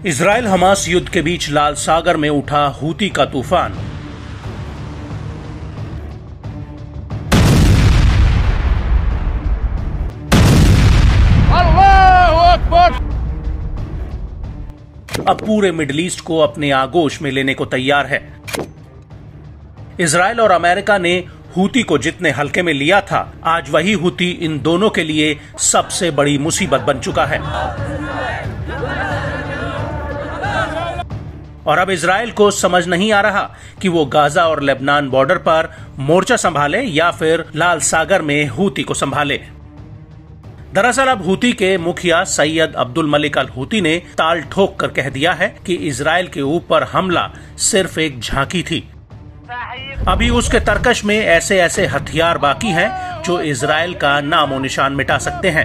Israel Hamas युद्ध के बीच लाल सागर में उठा हूती का तूफान। अब पूरे मिडिल ईस्ट को अपने आगोश में लेने को तैयार है। इजराइल और अमेरिका ने हूती को जितने हल्के में लिया था, आज वही हूती इन दोनों के लिए सबसे बड़ी मुसीबत बन चुका है। और अब इजराइल को समझ नहीं आ रहा कि वो गाजा और लेबनान बॉर्डर पर मोर्चा संभाले या फिर लाल सागर में हूती को संभाले। दरअसल अब हूती के मुखिया Sayyed Abdul Malik al Houthi ने ताल ठोक कर कह दिया है कि इजराइल के ऊपर हमला सिर्फ एक झांकी थी। अभी उसके तर्कश में ऐसे ऐसे हथियार बाकी हैं जो इजराइल का नामो निशान मिटा सकते हैं।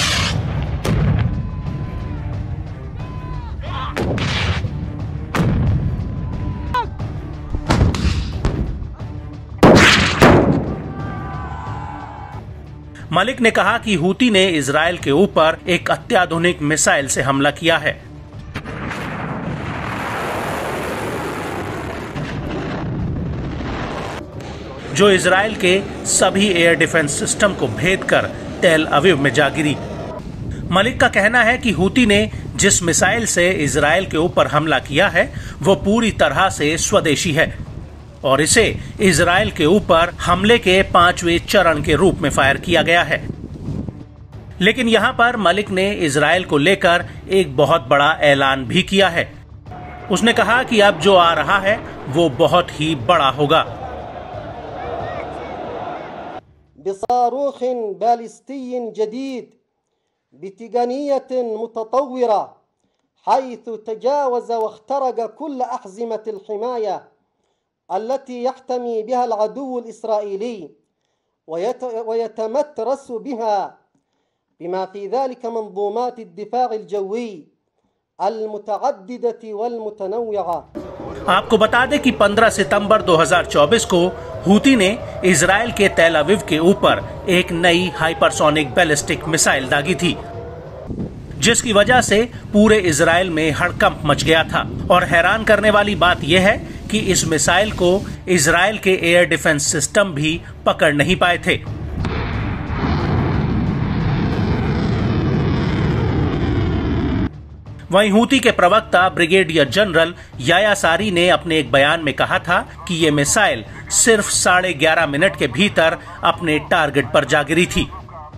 मलिक ने कहा कि हूती ने इजराइल के ऊपर एक अत्याधुनिक मिसाइल से हमला किया है। जो इजराइल के सभी एयर डिफेंस सिस्टम को भेद कर तेल अवीव में जा गिरी। मलिक का कहना है कि हूती ने जिस मिसाइल से इजराइल के ऊपर हमला किया है वो पूरी तरह से स्वदेशी है और इसे इजराइल के ऊपर हमले के 5वें चरण के रूप में फायर किया गया है। लेकिन यहां पर मलिक ने इजराइल को लेकर एक बहुत बड़ा ऐलान भी किया है। उसने कहा कि अब जो आ रहा है वो बहुत ही बड़ा होगा। بصاروخ باليستي جديد بتقنية متطورة حيث تجاوز واخترق كل أحزمة الحماية التي يحتمي بها العدو الإسرائيلي ويتمترس بها بما في ذلك منظومات الدفاع الجوي المتعددة والمتنوعة। आपको बता दें कि 15 सितंबर 2024 को हूती ने इजराइल के तेल अवीव के ऊपर एक नई हाइपरसोनिक बैलिस्टिक मिसाइल दागी थी, जिसकी वजह से पूरे इजराइल में हड़कंप मच गया था। और हैरान करने वाली बात यह है कि इस मिसाइल को इजराइल के एयर डिफेंस सिस्टम भी पकड़ नहीं पाए थे। वहीं हूती के प्रवक्ता ब्रिगेडियर जनरल याया सारी ने अपने एक बयान में कहा था कि ये मिसाइल सिर्फ 11.5 मिनट के भीतर अपने टारगेट पर जा गिरी थी।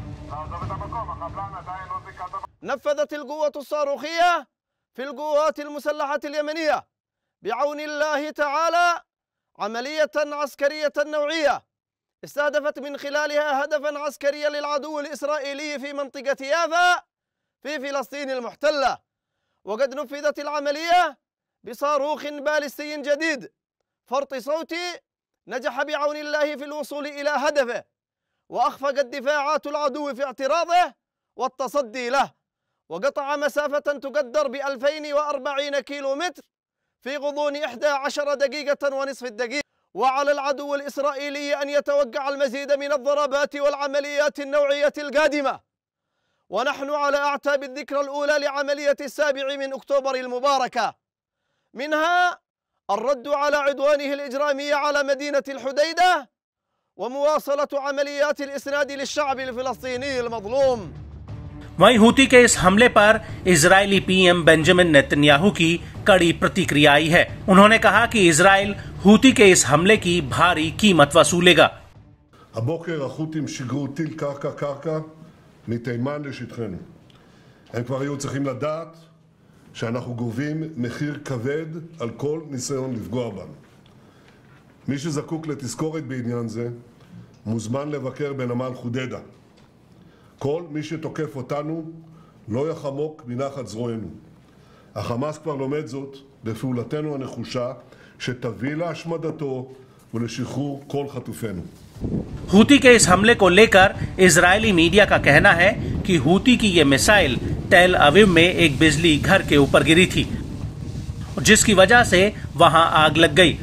نفذت القوة الصاروخية في القوات المسلحة اليمنية بعون الله تعالى عملية عسكرية نوعية استهدفت من خلالها هدفا عسكريا للعدو الإسرائيلي في منطقة يافا في فلسطين المحتلة. وقد نفذت العملية بصاروخ باليستي جديد فرط صوتي نجح بعون الله في الوصول إلى هدفه وأخفقت دفاعات العدو في اعتراضه والتصدي له، وقطع مسافة تقدر ب2040 كيلومتر في غضون 11 دقيقة ونصف الدقيقة. وعلى العدو الإسرائيلي أن يتوقع المزيد من الضربات والعمليات النوعية القادمة، ونحن على أعتاب الذكرى الأولى لعملية 7 من أكتوبر المباركة، منها الرد على عدوانه الإجرامي على مدينة الحديدة ومواصلة عمليات الإسناد للشعب الفلسطيني المظلوم। वहीं हूती के इस हमले पर इजरायली पीएम बेंजामिन नेतन्याहू की कड़ी प्रतिक्रिया आई है। उन्होंने कहा कि इजराइल हूती के इस हमले की भारी कीमत वसूलेगा। הבוקר החות'ים שיגרו טיל קרקע מתימן לשטחנו. הם כבר היו צריכים לדעת שאנחנו גובים מחיר כבד על כל ניסיון לפגוע בנו. מי שזקוק לתזכורת בעניין זה מוזמן לבקר בנמל חודדה. כל מי שתוקף אותנו לא יחמוק מנחת זרוענו. החמאס כבר לומד זאת בפעולתנו הנחושה שתביא להשמדתו ולשחרור כל חטופינו. हूती के इस हमले को लेकर इजरायली मीडिया का कहना है कि हूती की ये मिसाइल तेल अवीव में एक बिजली घर के ऊपर गिरी थी, जिसकी वजह से वहां आग लग गई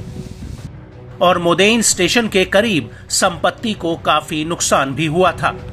और मोदेइन स्टेशन के करीब संपत्ति को काफी नुकसान भी हुआ था।